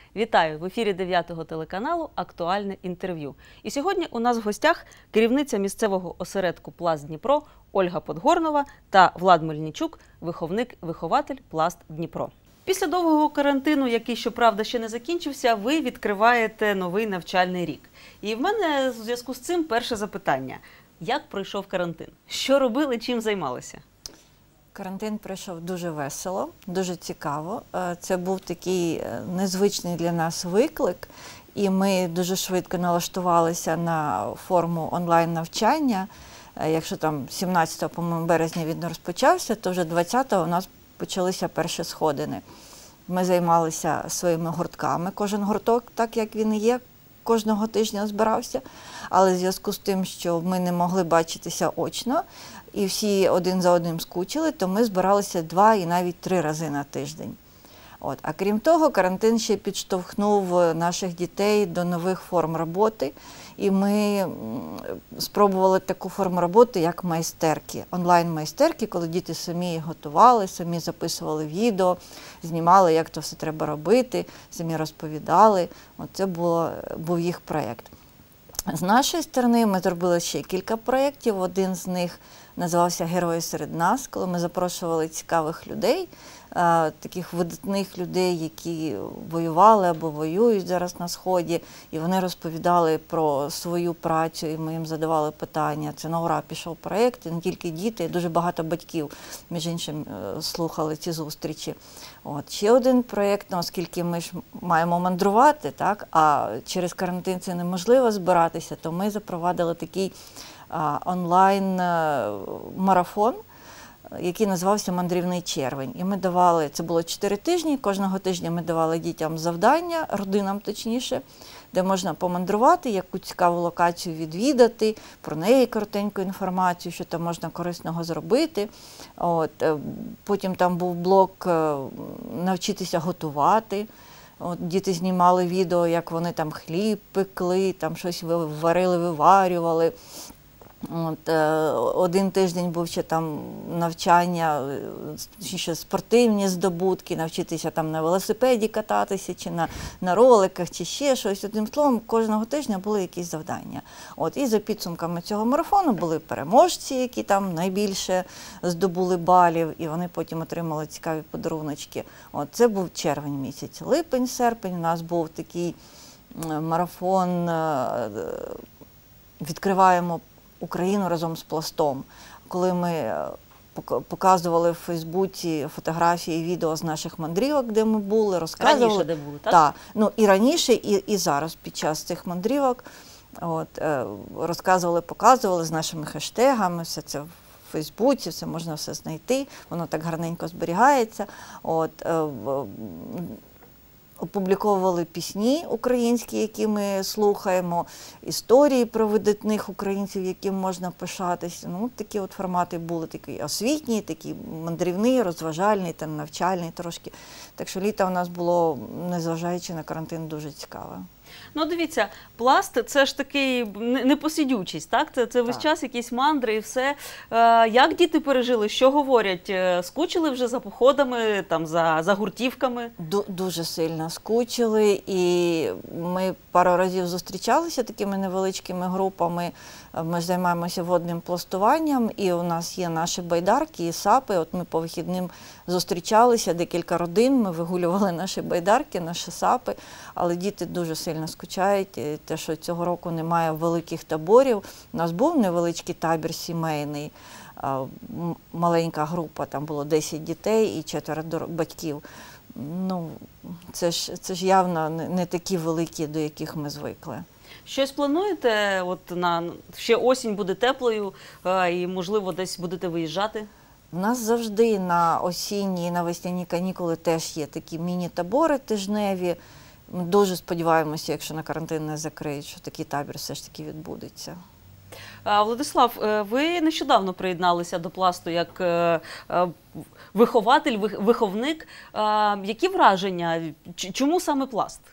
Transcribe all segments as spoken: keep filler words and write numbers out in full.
Вітаю! В ефірі дев'ятого телеканалу «Актуальне інтерв'ю». І сьогодні у нас в гостях керівниця місцевого осередку «Пласт Дніпро» Ольга Подгорнова та Влад Мельничук, виховник-вихователь «Пласт Дніпро». Після довгого карантину, який, щоправда, ще не закінчився, ви відкриваєте новий навчальний рік. І в мене у зв'язку з цим перше запитання. Як пройшов карантин? Що робили, чим займалися? Карантин пройшов дуже весело, дуже цікаво. Це був такий незвичний для нас виклик, і ми дуже швидко налаштувалися на форму онлайн-навчання. Якщо там сімнадцятого, по-моєму, березня він розпочався, то вже двадцятого у нас почалися перші сходини. Ми займалися своїми гуртками, кожен гурток, так як він і є, кожного тижня збирався, але в зв'язку з тим, що ми не могли бачитися очно, і всі один за одним скучили, то ми збиралися два і навіть три рази на тиждень. От. А крім того, карантин ще підштовхнув наших дітей до нових форм роботи, і ми спробували таку форму роботи, як майстерки, онлайн-майстерки, коли діти самі готували, самі записували відео, знімали, як то все треба робити, самі розповідали. От це було, був їх проєкт. З нашої сторони ми зробили ще кілька проєктів. Один з них називався «Герої серед нас», коли ми запрошували цікавих людей, таких видатних людей, які воювали або воюють зараз на Сході, і вони розповідали про свою працю, і ми їм задавали питання. Це на ура пішов проєкт, і не тільки діти, дуже багато батьків, між іншим, слухали ці зустрічі. От. Ще один проєкт, ну, оскільки ми ж маємо мандрувати, так, а через карантин це неможливо збиратися, то ми запровадили такий онлайн-марафон, який називався «Мандрівний червень». І ми давали, це було чотири тижні, кожного тижня ми давали дітям завдання, родинам точніше, де можна помандрувати, яку цікаву локацію відвідати, про неї коротеньку інформацію, що там можна корисного зробити. От, потім там був блок «Навчитися готувати». От, діти знімали відео, як вони там хліб пекли, там щось варили, виварювали. От, один тиждень був ще там навчання, ще спортивні здобутки, навчитися там на велосипеді кататися, чи на, на роликах, чи ще щось. Одним словом, кожного тижня були якісь завдання. От, і за підсумками цього марафону були переможці, які там найбільше здобули балів, і вони потім отримали цікаві подаруночки. От, це був червень місяць. Липень, серпень у нас був такий марафон «Відкриваємо Україну разом з Пластом», коли ми показували в Фейсбуці фотографії і відео з наших мандрівок, де ми були, розказували. Раніше де були, так? Так, ну, і раніше, і, і зараз під час цих мандрівок от, розказували, показували з нашими хештегами, все це в Фейсбуці, все можна все знайти, воно так гарненько зберігається. От, опубліковували пісні українські, які ми слухаємо, історії про видатних українців, яким можна пишатися. Ну, такі от формати були, такий освітній, такий мандрівний, розважальний, та навчальний трошки. Так що літо у нас було, незважаючи на карантин, дуже цікаве. Ну, дивіться, Пласт – це ж такий непосидючість, так? Це, це весь так. час якісь мандри і все. Е, як діти пережили? Що говорять? Скучили вже за походами, там, за, за гуртівками? Ду дуже сильно скучили, і ми пару разів зустрічалися такими невеличкими групами. Ми займаємося водним пластуванням, і у нас є наші байдарки і сапи. От ми по вихідним зустрічалися, декілька родин, ми вигулювали наші байдарки, наші сапи, але діти дуже сильно скучають, те, що цього року немає великих таборів. У нас був невеличкий табір сімейний, маленька група, там було десять дітей і четверо батьків. Ну, це ж, це ж явно не такі великі, до яких ми звикли. Щось плануєте? От на ще осінь буде теплою і, можливо, десь будете виїжджати? У нас завжди на осінні і на весняні канікули теж є такі міні-табори тижневі. Ми дуже сподіваємося, якщо на карантин не закриють, що такий табір все ж таки відбудеться. Владислав, ви нещодавно приєдналися до Пласту як вихователь, виховник. Які враження? Чому саме Пласт?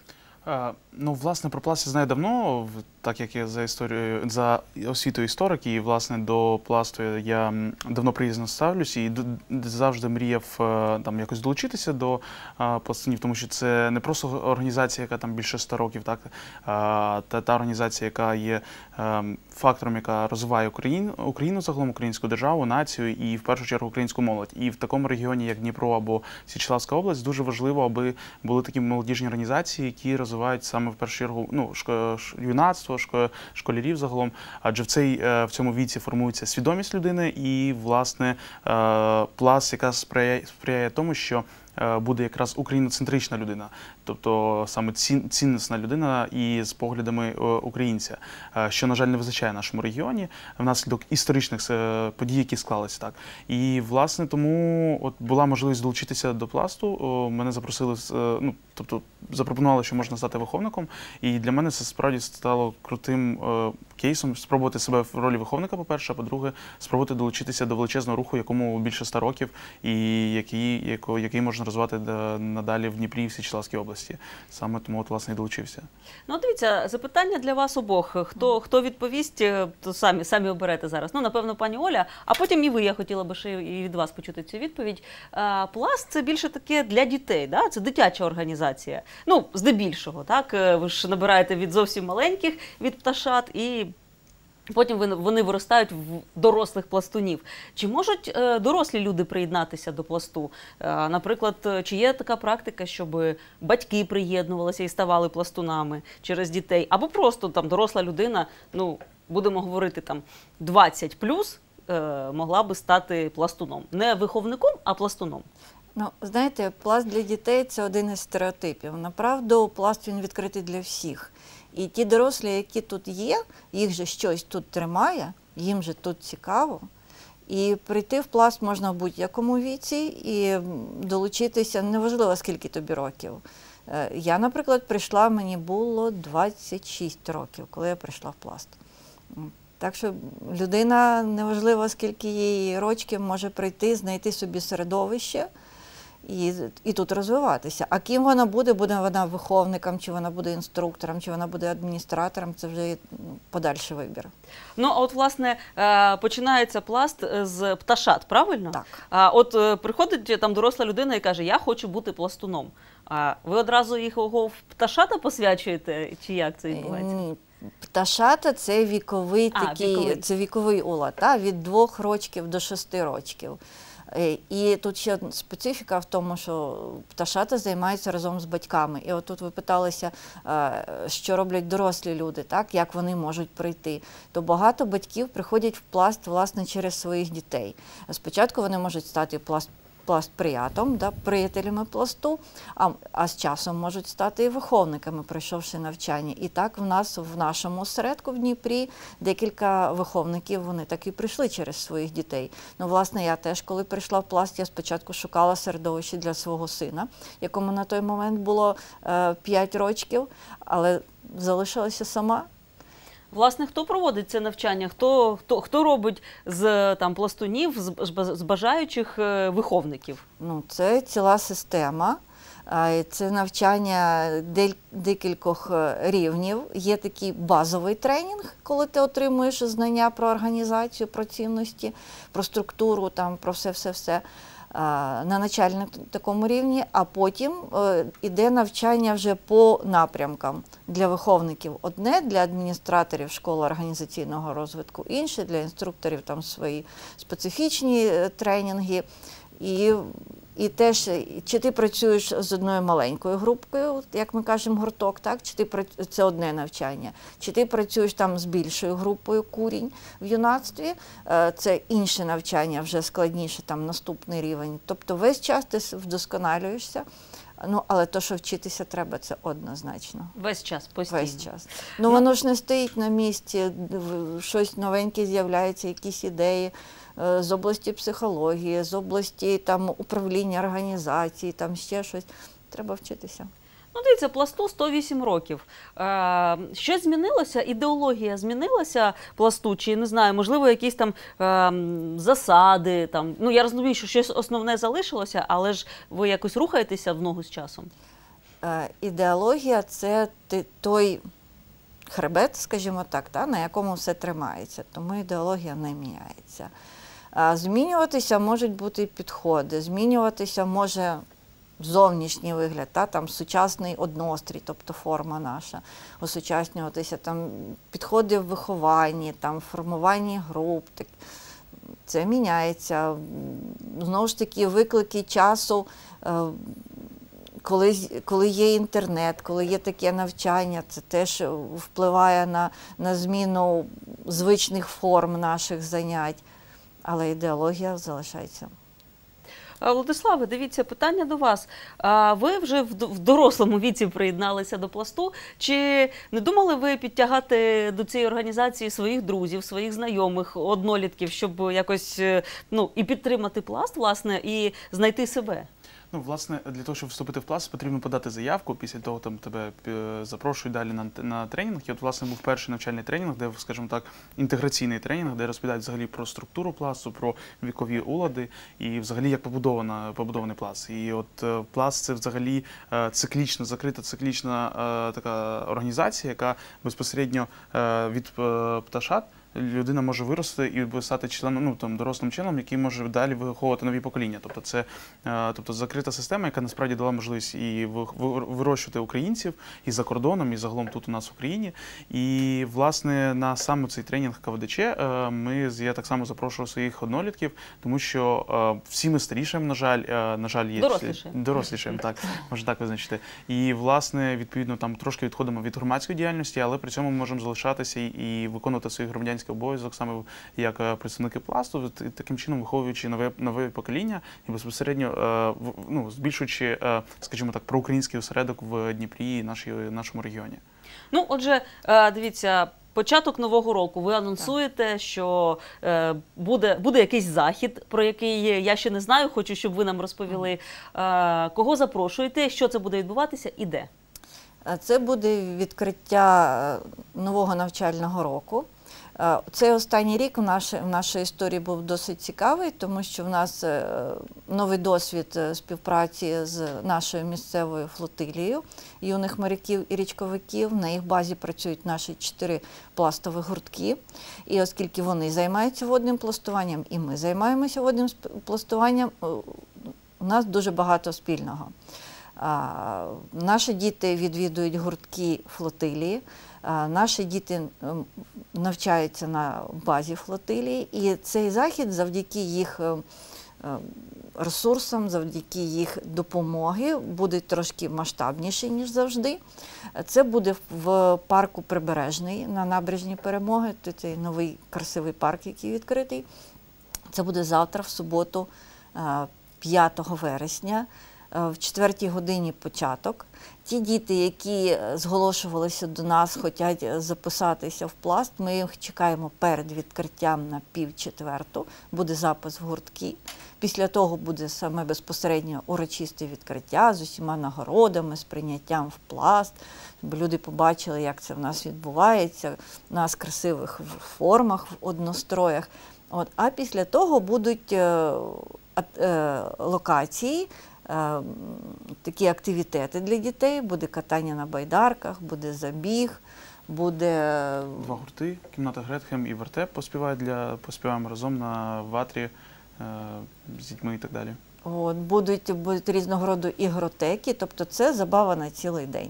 Е, Ну, власне, про пласт я знаю давно, в- так як я за історією, за освітою історик, і, власне, до пласту я м, давно приязно ставлюсь і д- д- завжди мріяв е, там якось долучитися до е, пластунів, тому що це не просто організація, яка там більше ста років, так, е, та, та організація, яка є е, фактором, яка розвиває Україну, Україну загалом, українську державу, націю і, в першу чергу, українську молодь. І в такому регіоні, як Дніпро або Січеславська область, дуже важливо, аби були такі молодіжні організації, які розвивають саме в першу чергу ну, шко- ш- юнацтво, шко- школярів загалом, адже в, цей, е, в цьому віці формується свідомість людини і, власне, е, пласт, яка сприяє, сприяє тому, що е, буде якраз україноцентрична людина, тобто саме цін, ціннісна людина і з поглядами е, українця, е, що, на жаль, не визначає нашому регіоні внаслідок історичних е, подій, які склалися так. І, власне, тому от була можливість долучитися до пласту, о, мене запросили, з, е, ну, тобто запропонували, що можна стати виховником, і для мене це справді стало крутим е, кейсом спробувати себе в ролі виховника, по-перше, а по-друге, спробувати долучитися до величезного руху, якому більше ста років, і який, яко- який можна розвивати да- надалі в Дніпрі і в Січеславській області. Саме тому, от, власне, і долучився. Ну, дивіться, запитання для вас обох. Хто, хто відповість, е, то самі, самі оберете зараз. Ну, напевно, пані Оля, а потім і ви, я хотіла би ще і від вас почути цю відповідь. Е, Пласт – це більше таке для дітей, да? Це дитяча організація. Ну, здебільшого, так? Е, Ви ж набираєте від зовсім маленьких, від пташат, і потім вони- вони виростають в дорослих пластунів. Чи можуть е, дорослі люди приєднатися до пласту? Е, Наприклад, е, чи є така практика, щоб батьки приєднувалися і ставали пластунами через дітей? Або просто там доросла людина, ну, будемо говорити, там двадцять плюс, е, могла би стати пластуном. Не виховником, а пластуном. Ну, знаєте, пласт для дітей – це один із стереотипів. Направду, пласт він відкритий для всіх. І ті дорослі, які тут є, їх же щось тут тримає, їм же тут цікаво. І прийти в пласт можна в будь-якому віці і м, долучитися, неважливо, скільки тобі років. Е, Я, наприклад, прийшла, мені було двадцять шість років, коли я прийшла в пласт. М, Так що людина, неважливо, скільки їй років, може прийти, знайти собі середовище і, і тут розвиватися. А ким вона буде? Буде вона виховником, чи вона буде інструктором, чи вона буде адміністратором, це вже ну, подальший вибір. Ну, а от, власне, е, починається пласт е, з пташат, правильно? Так. А от е, приходить там доросла людина і каже, я хочу бути пластуном. А ви одразу їх його в пташата посвячуєте, чи як це відбувається? Ні. Пташата – це віковий А, такий, віковий. це віковий улад, та, від двох років до шести років. Е, І тут ще одна специфіка в тому, що пташата займаються разом з батьками. І от тут ви питалися, е, що роблять дорослі люди, так, як вони можуть прийти. То багато батьків приходять в пласт, власне, через своїх дітей. Спочатку вони можуть стати пласт пласт-приятом, да, приятелями пласту, а, а з часом можуть стати і виховниками, пройшовши навчання. І так в нас, в нашому осередку в Дніпрі, декілька виховників, вони так і прийшли через своїх дітей. Ну, власне, я теж, коли прийшла в пласт, я спочатку шукала середовище для свого сина, якому на той момент було е, п'ять років, але залишилася сама. Власне, хто проводить це навчання? Хто, хто, хто робить з там, пластунів, з, з бажаючих е, виховників? Ну, це ціла система. А, Це навчання дель- декількох е, рівнів. Є такий базовий тренінг, коли ти отримуєш знання про організацію, про цінності, про структуру, там, про все-все-все на начальному такому рівні, а потім е, іде навчання вже по напрямкам для виховників. Одне для адміністраторів школи організаційного розвитку, інше для інструкторів, там свої специфічні е, тренінги. І І теж, чи ти працюєш з одною маленькою групкою, як ми кажемо, гурток, так? Чи ти прац- це одне навчання, чи ти працюєш там з більшою групою курінь в юнацтві, е, це інше навчання, вже складніше, там наступний рівень. Тобто весь час ти вдосконалюєшся, ну, але то, що вчитися треба, це однозначно. Весь час, постійно. Весь час. Ну, воно ж не стоїть на місці, в- щось новеньке з'являється, якісь ідеї е, з області психології, з області там, управління організації, там ще щось. Треба вчитися. Ну, дивіться, пласту сто вісім років. Е, Що змінилося? Ідеологія змінилася пласту? Чи, не знаю, можливо, якісь там е, засади? Там. Ну, я розумію, що щось основне залишилося, але ж ви якось рухаєтеся в ногу з часом? Е, Ідеологія – це ти- той хребет, скажімо так, та, на якому все тримається, тому ідеологія не міняється. А змінюватися можуть бути підходи, змінюватися може зовнішній вигляд, та, там сучасний однострій, тобто форма наша, осучаснюватися, там підходи в вихованні, там формуванні груп, так, це міняється. Знову ж таки, виклики часу, е, коли, коли є інтернет, коли є таке навчання, це теж впливає на, на зміну звичних форм наших занять, але ідеологія залишається. А, Владиславе, дивіться, питання до вас. А ви вже в д- в дорослому віці приєдналися до пласту. Чи не думали ви підтягати до цієї організації своїх друзів, своїх знайомих, однолітків, щоб якось е, ну, і підтримати пласт, власне, і знайти себе? Ну, власне, для того, щоб вступити в пласт, потрібно подати заявку. Після того там тебе е, запрошують далі на, на тренінг. І от, власне, був перший навчальний тренінг, де, скажімо так, інтеграційний тренінг, де розповідають взагалі про структуру пласту, про вікові улади і взагалі як побудована, побудований пласт. І от е, пласт – це взагалі е, циклічна, закрита циклічна е, така організація, яка безпосередньо е, від е, пташат людина може вирости і стати членом, ну, там, дорослим членом, який може далі виховувати нові покоління. Тобто це е, тобто, закрита система, яка насправді дала можливість і ви- ви- вирощувати українців і за кордоном, і загалом тут у нас в Україні. І, власне, на саме цей тренінг КВДЧ е, ми, я так само запрошував своїх однолітків, тому що е, всі ми старішаємо, на жаль, е, на жаль, є Дорослішаємо. дорослішаємо, так, можна так визначити. І, власне, відповідно, там трошки відходимо від громадської діяльності, але при цьому ми можемо залишатися і, і виконувати свій громадянський обов'язок саме як е, представники пласту, т- таким чином виховуючи нове, нове покоління і безпосередньо е, в- ну, збільшуючи, е, скажімо так, проукраїнський осередок в Дніпрі і нашій, нашому регіоні. Ну, отже, е, дивіться, початок нового року. Ви анонсуєте, що е, буде, буде якийсь захід, про який я ще не знаю, хочу, щоб ви нам розповіли. Е, Кого запрошуєте, що це буде відбуватися і де? Е, Це буде відкриття е, нового навчального року. Е, Цей останній рік в нашій, в нашій історії був досить цікавий, тому що в нас е, новий досвід е, співпраці з нашою місцевою флотилією юних моряків і річковиків. На їх базі працюють наші чотири пластові гуртки. І оскільки вони займаються водним пластуванням, і ми займаємося водним сп- пластуванням, е, у нас дуже багато спільного. А, Наші діти відвідують гуртки флотилії, а, наші діти ем, навчаються на базі флотилії, і цей захід завдяки їх е, е, ресурсам, завдяки їх допомоги буде трошки масштабніший, ніж завжди. Це буде в парку Прибережний на набережній Перемоги, то цей новий красивий парк, який відкритий. Це буде завтра, в суботу, е, п'ятого вересня. В четвертій годині початок. Ті діти, які зголошувалися до нас, хочуть записатися в пласт, ми їх чекаємо перед відкриттям на пів четверту. Буде запис в гуртки. Після того буде саме безпосередньо урочисте відкриття з усіма нагородами, з прийняттям в пласт. Бо люди побачили, як це в нас відбувається, в нас красивих формах, в одностроях. От. А після того будуть е, е, локації, Е, такі активітети для дітей, буде катання на байдарках, буде забіг, буде... Два гурти, кімната Гретхем і вертеп поспівають для, поспіваємо разом на ватрі е, з дітьми і так далі. От, будуть, будуть різного роду ігротеки, тобто це забава на цілий день.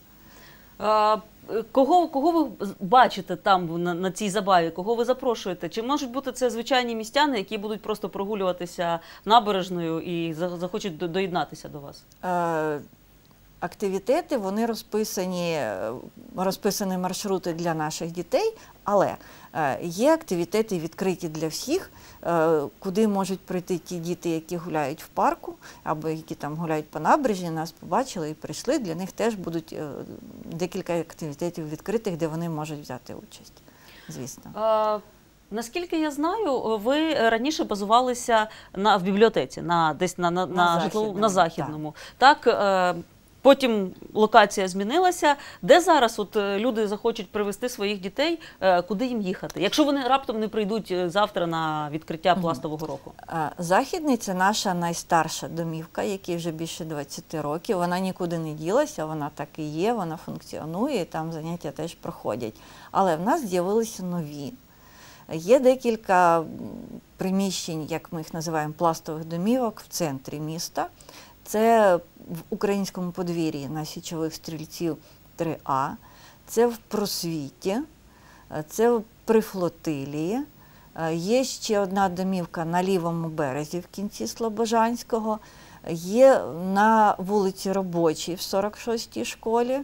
А, Кого, кого ви бачите там на, на цій забаві? Кого ви запрошуєте? Чи можуть бути це звичайні містяни, які будуть просто прогулюватися набережною і за- захочуть до- доєднатися до вас? Е, Активітети, вони розписані, е, розписані маршрути для наших дітей, але е, є активітети відкриті для всіх, е, куди можуть прийти ті діти, які гуляють в парку, або які там гуляють по набережні, нас побачили і прийшли. Для них теж будуть е, декілька активітетів відкритих, де вони можуть взяти участь, звісно. А, наскільки я знаю, ви раніше базувалися на, в бібліотеці, на, десь на, на, на, На житлову- Західному, на Західному. Так. Е, Потім локація змінилася. Де зараз от е, люди захочуть привезти своїх дітей, е, куди їм їхати? Якщо вони раптом не прийдуть е, завтра на відкриття пластового року? А, Західний – це наша найстарша домівка, якій вже більше двадцяти років. Вона нікуди не ділася, вона так і є, вона функціонує, і там заняття теж проходять. Але в нас з'явилися нові. Є декілька приміщень, як ми їх називаємо, пластових домівок в центрі міста. Це в Українському подвір'ї на Січових Стрільців три А, це в Просвіті, це при Флотилії. Є ще одна домівка на лівому березі в кінці Слобожанського, є на вулиці Робочій в сорок шостій школі.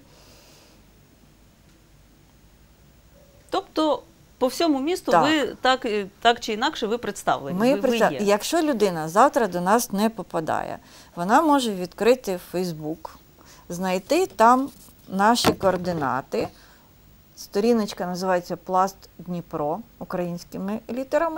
Тобто по всьому місту Так. ви так, е, так чи інакше ви представлені, Ми ви, ви представ- є. Якщо людина завтра до нас не попадає, вона може відкрити Фейсбук, знайти там наші координати. Сторіночка називається «Пласт Дніпро» українськими літерами.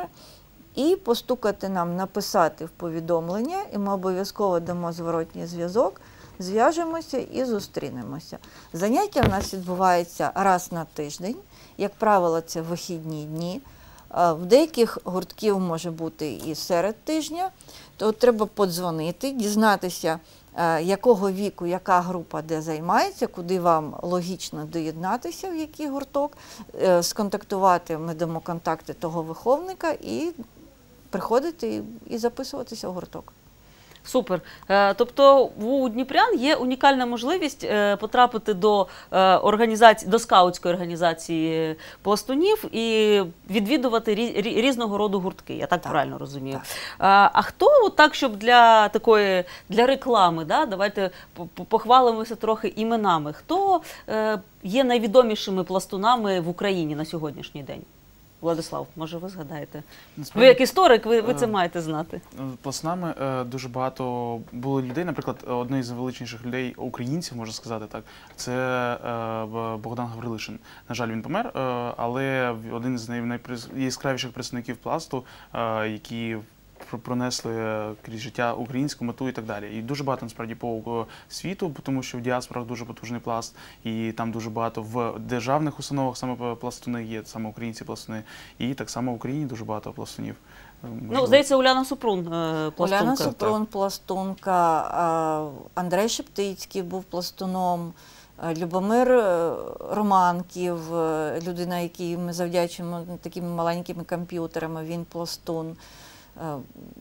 І постукати нам, написати в повідомлення, і ми обов'язково дамо зворотній зв'язок, зв'яжемося і зустрінемося. Заняття в нас відбуваються раз на тиждень, як правило, це вихідні дні. В деяких гуртків може бути і серед тижня, то треба подзвонити, дізнатися, якого віку, яка група де займається, куди вам логічно доєднатися, в який гурток, сконтактувати, ми дамо контакти того виховника і приходити і записуватися в гурток. Супер. Е, Тобто у дніпрян є унікальна можливість е, потрапити до е, організації, до скаутської організації пластунів і відвідувати рі- рі- різного роду гуртки. Я так, Так, правильно розумію. так. А, а хто от так, щоб для такої для реклами, да, давайте по- похвалимося трохи іменами. Хто е, є найвідомішими пластунами в Україні на сьогоднішній день? Владислав, може ви згадаєте? Ви Насправді, як історик, ви, ви це е, маєте знати. пластунами е, дуже багато було людей. Наприклад, один з найвеличніших людей, українців, можна сказати так, це е, Б- Богдан Гаврилишин. На жаль, він помер, е, але один з най- найяскравіших представників пласту, е, які пр- пронесли е, крізь життя українську мету і так далі. І дуже багато насправді по е, світу, тому що в діаспорах дуже потужний пласт, і там дуже багато в державних установах саме пластуни є, саме українці пластуни, і так само в Україні дуже багато пластунів. Е, Ну, можливо. здається, Уляна Супрун е, пластунка. Уляна Супрун пластунка, а, Андрей Шептицький був пластуном, а, Любомир е, Романків, е, людина, якій ми завдячуємо такими маленькими комп'ютерами, він пластун. Е,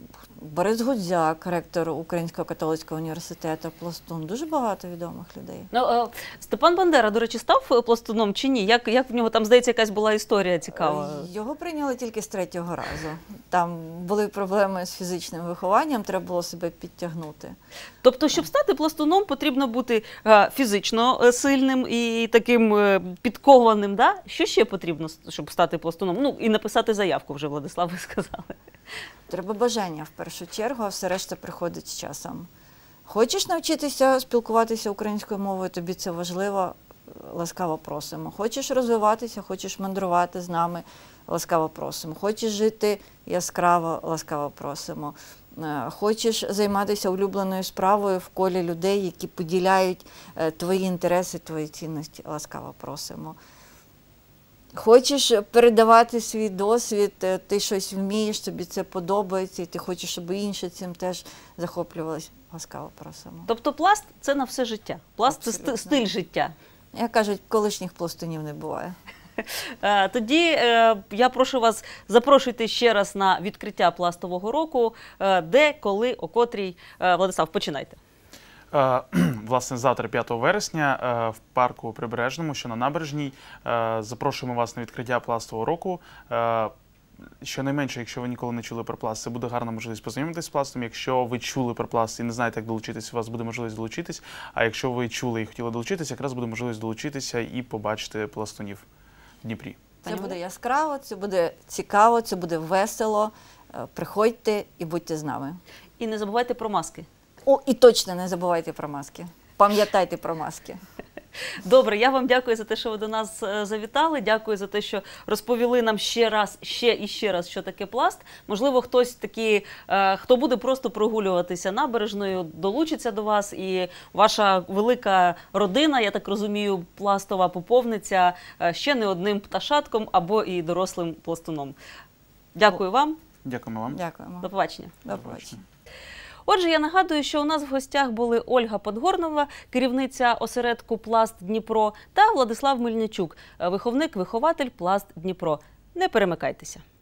Борис Гудзяк, ректор Українського католицького університету, пластун. Дуже багато відомих людей. Ну, е, Степан Бандера, до речі, став е, пластуном чи ні? Як, як в нього там, здається, якась була історія цікава? Його прийняли тільки з третього разу. Там були проблеми з фізичним вихованням, треба було себе підтягнути. Тобто, щоб стати пластуном, потрібно бути е, фізично е, сильним і таким е, підкованим, да? Що ще потрібно, щоб стати пластуном? Ну, і написати заявку вже, Владислав, ви сказали. Треба бажання в першу чергу, а все решта приходить з часом. Хочеш навчитися спілкуватися українською мовою, тобі це важливо, ласкаво просимо. Хочеш розвиватися, хочеш мандрувати з нами, ласкаво просимо. Хочеш жити яскраво, ласкаво просимо. Е, Хочеш займатися улюбленою справою в колі людей, які поділяють е, твої інтереси, твої цінності, ласкаво просимо. Хочеш передавати свій досвід, е, ти щось вмієш, тобі це подобається, і ти хочеш, щоб інші цим теж захоплювалися, ласкаво просимо. Тобто пласт – це на все життя. Пласт – це Абсолютно. сти- стиль життя. Як кажуть, колишніх пластунів не буває. Е, Тоді е, я прошу вас, запрошуйте ще раз на відкриття пластового року. Е, Де, коли, о котрій? Е, Владислав, починайте. Е, Власне, завтра, п'ятого вересня, е, в парку Прибережному, що на Набережній, е, запрошуємо вас на відкриття пластового року. Е, Щонайменше, якщо ви ніколи не чули про пласт, це буде гарна можливість познайомитися з пластом. Якщо ви чули про пласт і не знаєте, як долучитись, у вас буде можливість долучитись. А якщо ви чули і хотіли долучитися, якраз буде можливість долучитися і побачити пластунів в Дніпрі. Це Пані буде яскраво, це буде цікаво, це буде весело. Е, Приходьте і будьте з нами. І не забувайте про маски. О, і точно не забувайте про маски. Пам'ятайте про маски. Добре, я вам дякую за те, що ви до нас е, завітали. Дякую за те, що розповіли нам ще раз, ще і ще раз, що таке пласт. Можливо, хтось такий, е, хто буде просто прогулюватися набережною, долучиться до вас, і ваша велика родина, я так розумію, пластова, поповниться е, ще не одним пташатком або і дорослим пластуном. Дякую вам. Дякуємо вам. Дякуємо. До побачення. До побачення. Отже, я нагадую, що у нас в гостях були Ольга Подгорнова, керівниця осередку «Пласт Дніпро», та Владислав Мельничук, виховник-вихователь «Пласт Дніпро». Не перемикайтеся.